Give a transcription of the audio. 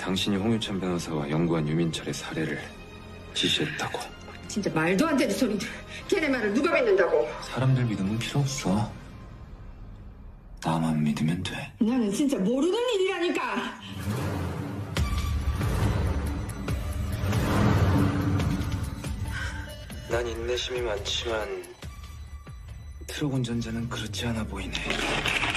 당신이 홍유찬 변호사와 연구한 유민철의 살해를 지시했다고. 진짜 말도 안 되는 소리들. 걔네 말을 누가 믿는다고. 사람들 믿음은 필요 없어. 나만 믿으면 돼. 나는 진짜 모르는 일이라니까. 난 인내심이 많지만 트럭 운전자는 그렇지 않아 보이네.